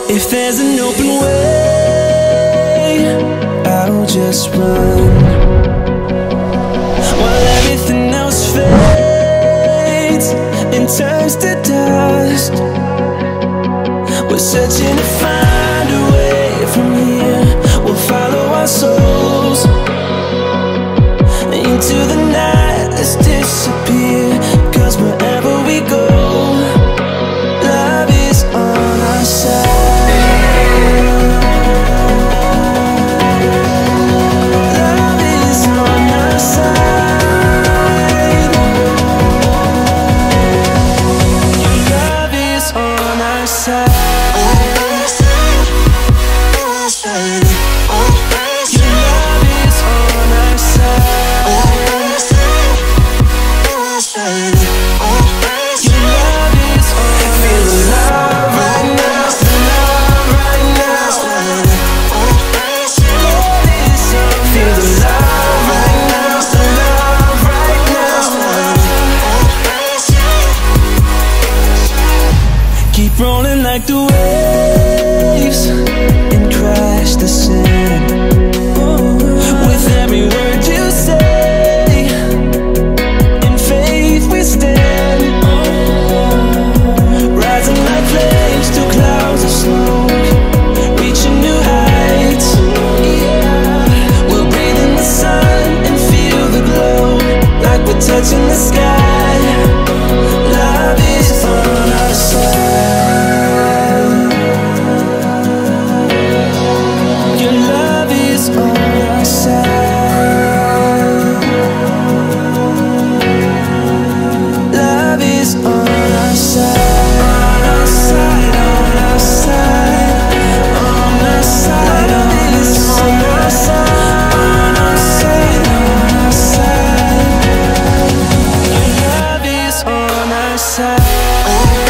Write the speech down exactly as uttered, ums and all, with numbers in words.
If there's an open way, I'll just run. While everything else fades and turns to dust, we're searching to find a way from here. We'll follow our souls into the night, let's disappear. Cause wherever we go, love is on our side. Love is on our side. Your love is on our side. Keep rolling like the waves and crash the sand. With every word you say, in faith we stand. Rising like flames through clouds of smoke, reaching new heights. We'll breathe in the sun and feel the glow, like we're touching the sky. Love is on our side. Side.